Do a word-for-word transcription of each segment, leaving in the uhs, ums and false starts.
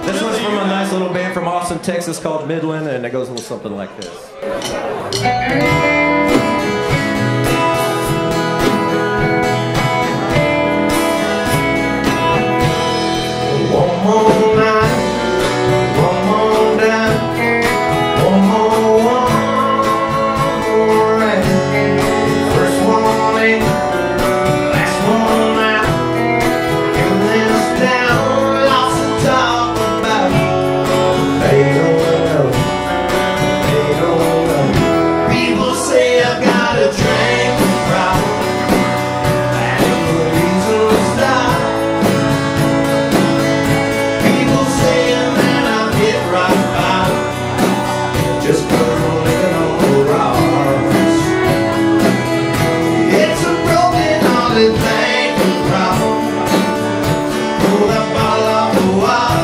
This one's from a nice little band from Austin, Texas called Midland, and it goes a little something like this. One more night, one more down, one more, one more round. First one in, last one out. Get this down, lots to talk about. They don't know, they don't know. People say I've got a drinking problem. That ain't the reason to stop. Just put a licking on the rocks. It's a broken hearted thinking problem. Pull that bottle off the wall.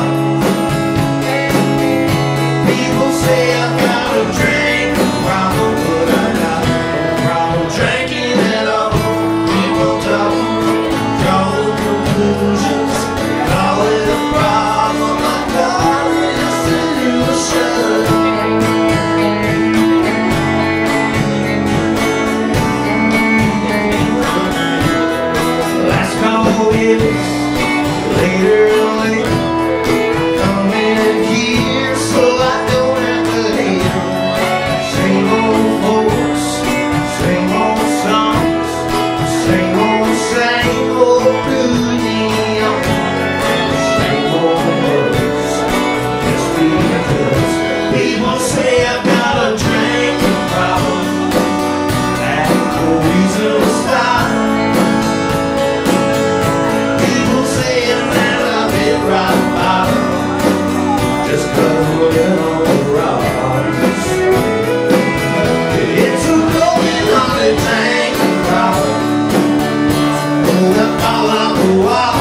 People say I've got a drinking problem, but I got no problem drinking at all. People talk, drawing conclusions, call it a problem. I call it a solution. Later and later, coming in here so I don't have to hate them. Same old folks, same old songs, same old, same old blues, same old words. Just because people say I've got a drinking problem, that ain't no reason to stop. Rock bottom, just going on the rocks. It's a broken hearted drinking problem. Pull that ball off the wall.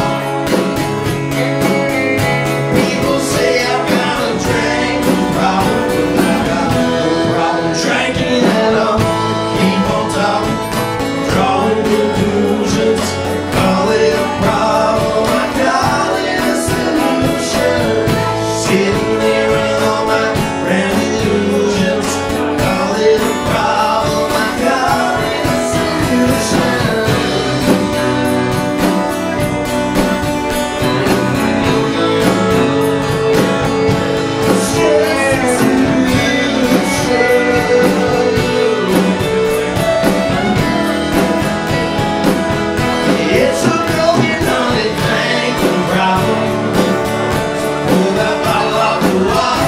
People say I've got a drinking problem, but I got no problem drinking at all. Keep on talking, drawing conclusions, call it a problem. I got sitting there with all my brand illusions, call it a problem, I call it a solution. It's a broken hearted thinking problem. Pull that bottle off the wall.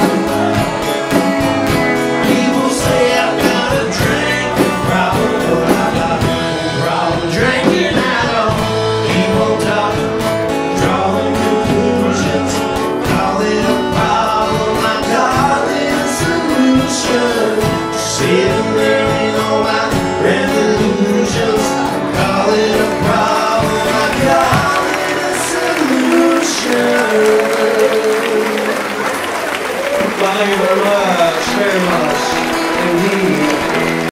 People say I've got a drinking problem, but I got no problem drinking at all. Keep on talking, drawing conclusions, call it a problem, I call it a solution. Sitting there in all my grand illusions, call it a problem, I call it a solution. Thank you very much.